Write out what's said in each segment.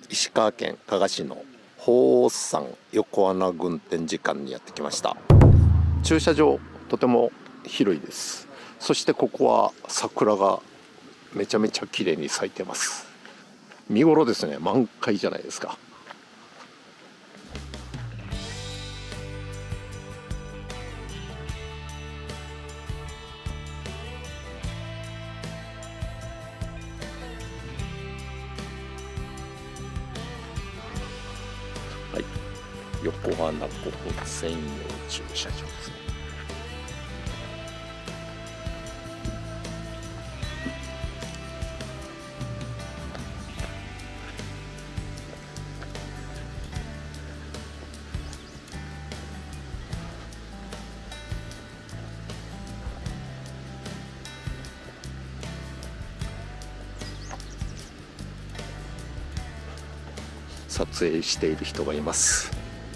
石川県加賀市の鳳凰山横穴群展示館にやってきました。駐車場とても広いです。そしてここは桜がめちゃめちゃ綺麗に咲いてます。見頃ですね。満開じゃないですか。はい、横穴湖専用駐車場ですね。撮影している人がいます。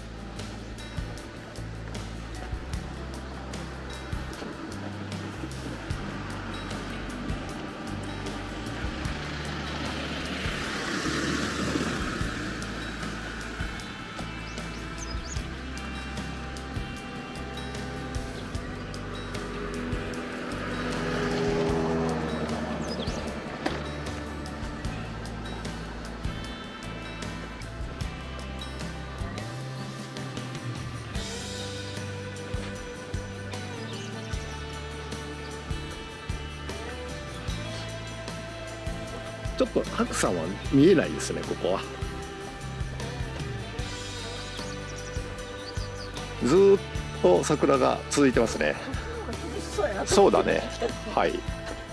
ちょっと白山は見えないですね、ここは。ずーっと桜が続いてますね。そうだね。はい。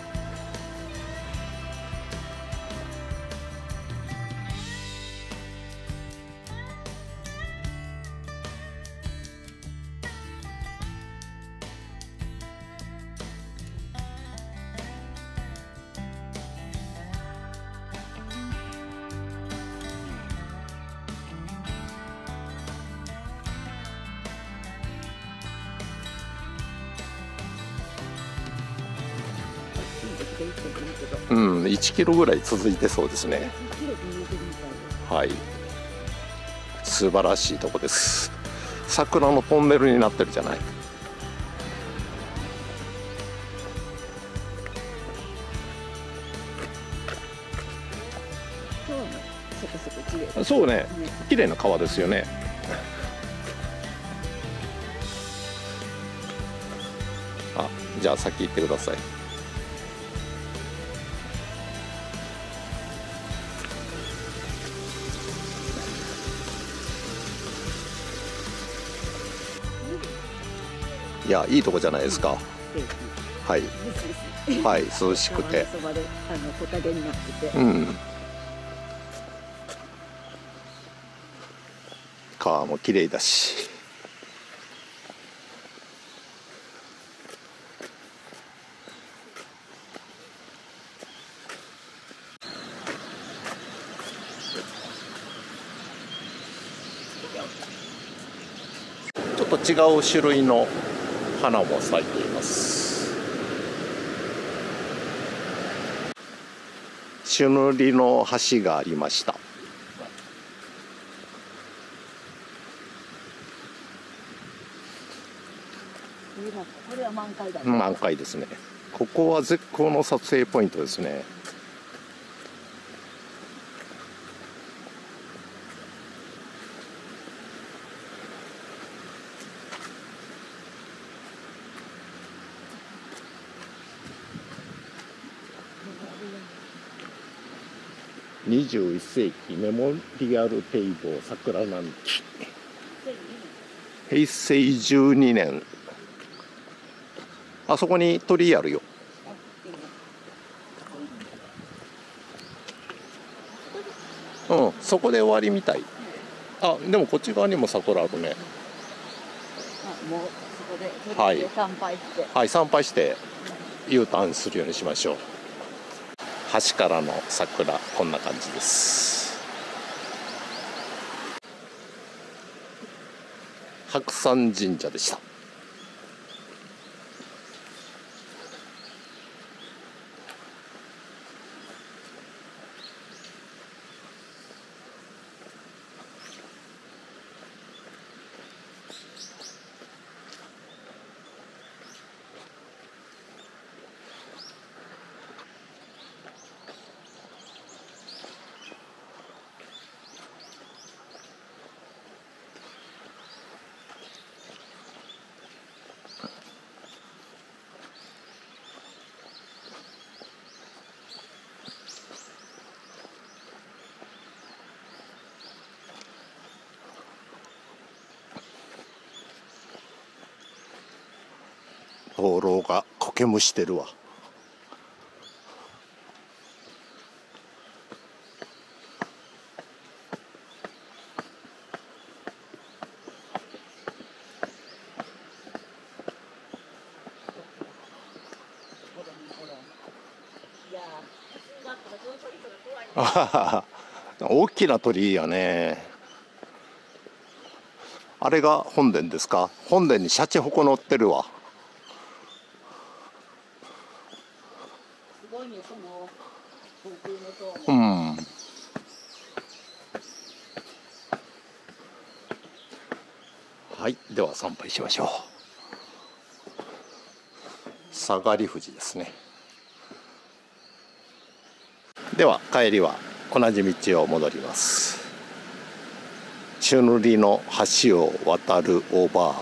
うん、1キロぐらい続いてそうですね。はい、素晴らしいとこです。桜のトンネルになってるじゃない。そうね、綺麗な川ですよね。あ、じゃあ先行ってください。いや、いいとこじゃないですか。はい。はい、涼しくて。うん。川も綺麗だし。ちょっと違う種類の花も咲いています。朱塗りの橋がありました。 これは満開だね。 満開ですね。ここは絶好の撮影ポイントですね。21世紀メモリアル堤防桜並木。平成12年。あそこに鳥居あるよ。うん、そこで終わりみたい。あ、でもこっち側にも桜あるね。 もうそこではい参拝して、 はい、参拝して U ターンするようにしましょう。橋からの桜、こんな感じです。白山神社でした。 灯籠が苔むしてるわ。大きな鳥居やね。あれが本殿ですか。本殿にシャチホコ乗ってるわ。 すごいね、その東京の塔。 はい、では参拝しましょう。下がり富士ですね。では帰りは同じ道を戻ります。宙乗りの橋を渡るオーバー。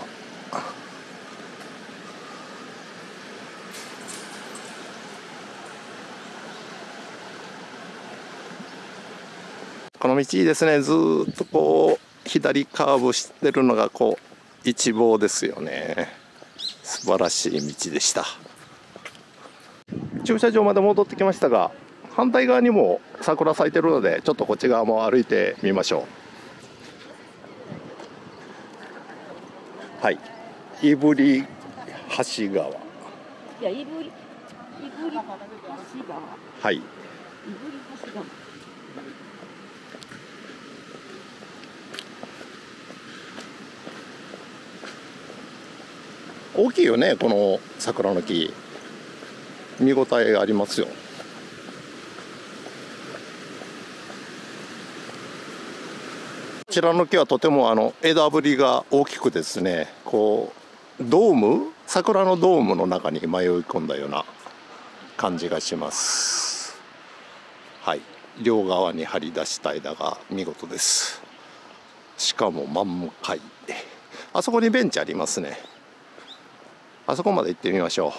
この道いいですね。ずーっとこう左カーブしてるのがこう一望ですよね。素晴らしい道でした。駐車場まで戻ってきましたが、反対側にも桜咲いてるので、ちょっとこっち側も歩いてみましょう。はい、胆振橋川。 いや、いぶり橋川。 はい。 いぶり橋川。 大きいよね、この桜の木。見応えがありますよ。こちらの木はとても枝ぶりが大きくですね、こうドーム、桜のドームの中に迷い込んだような感じがします。はい、両側に張り出した枝が見事です。しかも満開。あそこにベンチありますね。あそこまで行ってみましょ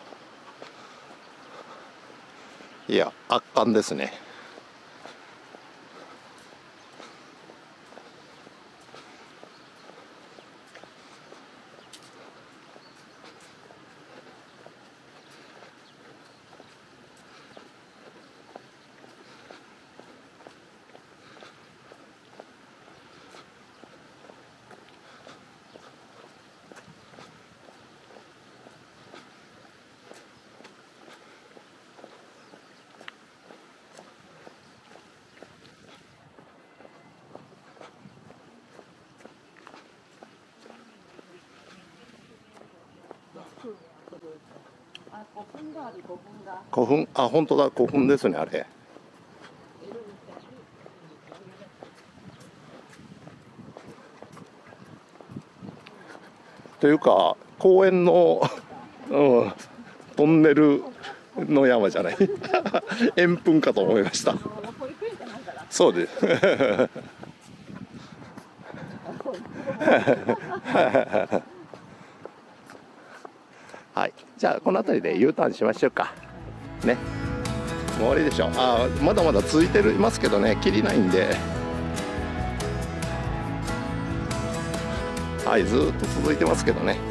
う。いや、圧巻ですね。 あ、古墳がある、古墳が。 古墳、あ、本当だ、古墳ですね、あれ。というか、公園の、トンネルの山じゃない。円墳かと思いました。そうです。はい、じゃあこの辺りで U ターンしましょうかね。もう終わりでしょ。あ、まだまだ続いてますけどね、きりないんで、はい、ずーっと続いてますけどね。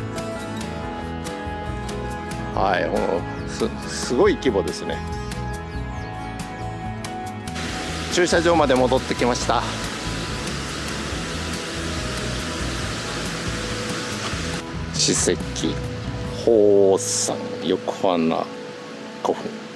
はい、もうすごい規模ですね。駐車場まで戻ってきました。史跡宝山横穴古墳。